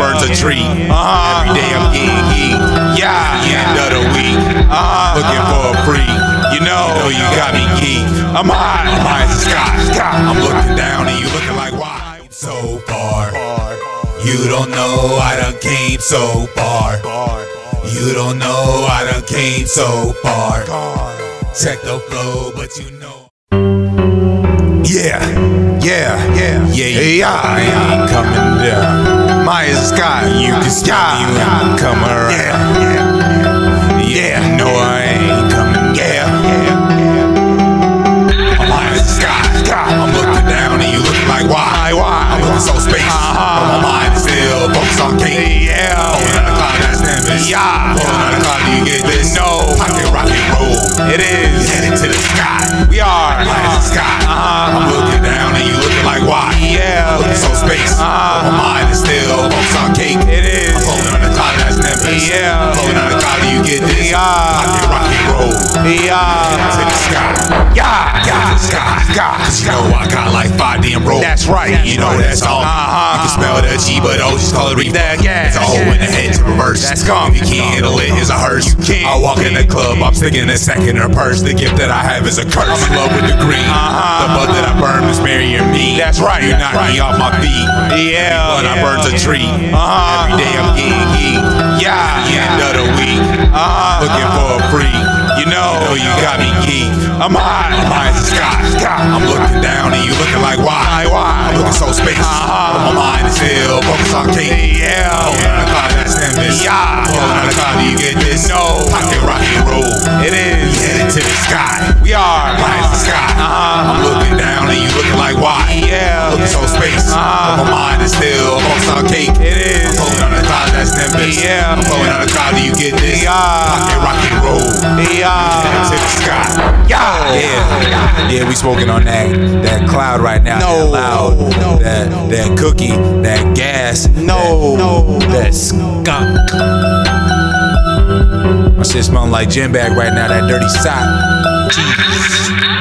burns a tree. Every day I'm getting geeked. End of the week. Looking for a freak. You know you got me geeked. I'm high as the sky. I'm looking down and you looking like why? So far. You don't know I done came so far. You don't know I done came so far. Check the flow, but you know. Yeah, I ain't coming down. My sky, You can stop me when I'm coming around. You know I ain't coming down. I'm high as the sky. I'm looking down and you looking like why? I'm looking so space. But my mind is still focused on cake. Pulling out the cloud, that's Nimbus. Pulling out the cloud, do you get this? No. Pocket rock and roll. It is. Headed to the sky. We are. High as the sky. I'm looking down and you looking like why? Looking so space. But my mind is still focused on cake. It is. Pulling out the cloud, that's Nimbus. Pulling out the cloud, do you get this? Pocket rock and roll. Headed to the sky. To the sky. Cause you know I got like 5 damn rolls. That's right. You know that's all. You can smell the G, but oh, just call it reef. It's a hole in the head to reverse. That's gone. If you can't handle it, here's a hearse. I walk in the club, I'm sticking a second in her purse. The gift that I have is a curse. I'm in love with the green. The bud that I burn is marrying me. That's right. You knock me off my feet. But I burns a tree. Every day I'm getting geeked. End of the week. Looking for a freak. You know you got me geeked. I'm high as the sky. I'm looking down and you looking like why? I'm looking so space. But my mind is still focused on cake. Pulling out the cloud, that's Nimbus. Pulling out the cloud, do you get this? No. Pocket rock and roll. It is. Headed to the sky. We are. High as the sky. I'm looking down and you looking like why? Looking so space. But my mind is still focused on cake. It is. Pulling out the cloud, that's Nimbus. Pulling out the cloud, do you get this? Pocket rock and roll. Headed to the sky. Yeah, we smoking on that cloud right now. No. That loud, that cookie, that gas, that skunk. My shit smelling like gym bag right now. That dirty sock. Jesus.